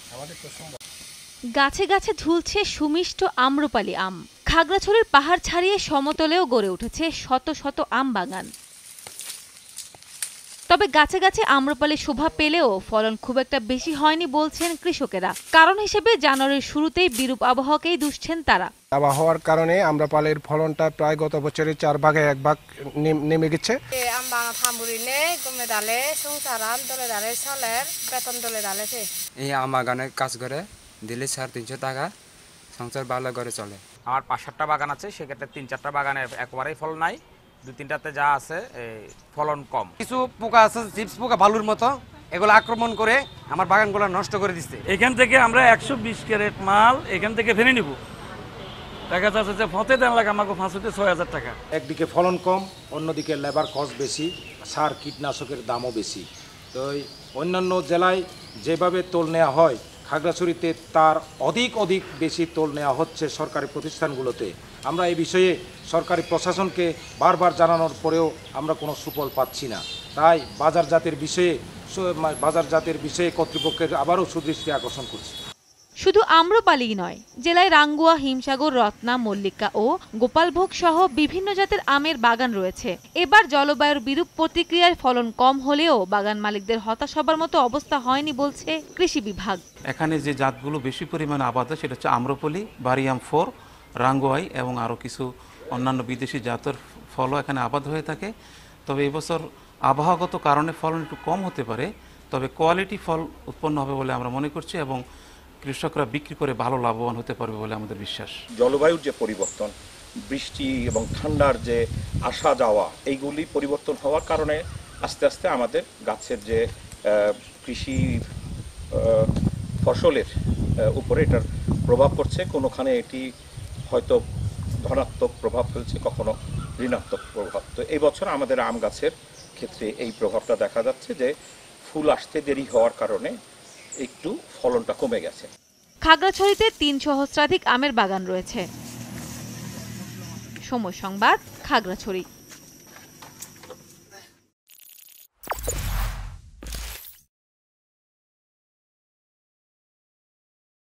গাছে গাছে ঝুলছে সুমিষ্ট আম্রপালি আম। খাগড়াছড়ির পাহাড় ছাড়িয়ে সমতলেও গড়ে উঠেছে শত শত আম বাগান। তবে গাছে গাছে আম্রপালি শোভা পেলেও ফলন খুব একটা বেশি হয়নি বলছেন কৃষকেরা। কারণ হিসেবে জানুয়ারির শুরুতেই বিরূপ আবহাওয়াকেই দুষছেন তারা। আবহাওয়ার কারণে আম্রপালির ফলনটা প্রায় গত বছরের 4 ভাগে 1 ভাগ নেমে গেছে। এই আম বাগানে কাজ করে দিলে 350 টাকা সংসার ভালো করে চলে। আমার 5-7টা বাগান আছে, সেক্ষেত্রে 3-4টা বাগানে একেবারেই ফল নাই, 2-3টাতে যা আছে ফলন কম। কিছু পোকা আছে, চিপস পোকা ভালুর মতো, এগুলো আক্রমণ করে আমার বাগানগুলো নষ্ট করে দিচ্ছে। এখান থেকে আমরা 120 ক্যারেট মাল এখান থেকে ফেলে নিব। দেখা যাচ্ছে যে ফতে দেন লাগে আমাকে 5,000-6,000 টাকা। একদিকে ফলন কম, অন্যদিকে লেবার কস্ট বেশি, সার কীটনাশকের দামও বেশি। তো অন্যান্য জেলায় যেভাবে তোল নেওয়া হয়, খাগড়াছড়িতে তার অধিক বেশি তোল নেওয়া হচ্ছে সরকারি প্রতিষ্ঠানগুলোতে। আমরা এই বিষয়ে সরকারি প্রশাসনকে বারবার জানানোর পরেও আমরা কোনো সুফল পাচ্ছি না। তাই বাজারজাতের বিষয়ে কর্তৃপক্ষের আবারও সুদৃষ্টি আকর্ষণ করছি। শুধু আম্রপালি নয়, জেলায় রাঙ্গুয়া, হিমসাগর, রত্না, মল্লিকা ও গোপালভোগ সহ বিভিন্ন জাতের আমের বাগান রয়েছে। এবার জলবায়ুর বিরূপ প্রতিক্রিয়ায় ফলন কম হলেও বাগান মালিকদের হতাশ হবার মতো অবস্থা হয়নি বলছে কৃষি বিভাগ। এখানে যে জাতগুলো বেশি পরিমাণে আবাদ হয় সেটা হচ্ছে আম্রপলি, বারিয়াম 4, রাঙ্গুয়াই এবং আরও কিছু অন্যান্য বিদেশি জাতের ফলও এখানে আবাদ হয়ে থাকে। তবে এবছর আবহাওয়াগত কারণে ফলন একটু কম হতে পারে, তবে কোয়ালিটি ফল উৎপন্ন হবে বলে আমরা মনে করছি এবং কৃষকরা বিক্রি করে ভালো লাভবান হতে পারবে বলে আমাদের বিশ্বাস। জলবায়ুর যে পরিবর্তন, বৃষ্টি এবং ঠান্ডার যে আসা যাওয়া, এইগুলি পরিবর্তন হওয়ার কারণে আস্তে আস্তে আমাদের গাছের যে কৃষি ফসলের উপরে এটার প্রভাব পড়ছে। কোনোখানে এটি হয়তো ধনাত্মক প্রভাব ফেলছে, কখনো ঋণাত্মক প্রভাব। তো এই বছর আমাদের আম গাছের ক্ষেত্রে এই প্রভাবটা দেখা যাচ্ছে যে ফুল আসতে দেরি হওয়ার কারণে একটু ফলনটা কমে গেছে। খাগড়াছড়িতে 3 সহস্রাধিক আমের বাগান রয়েছে। সময় সংবাদ, খাগড়াছড়ি।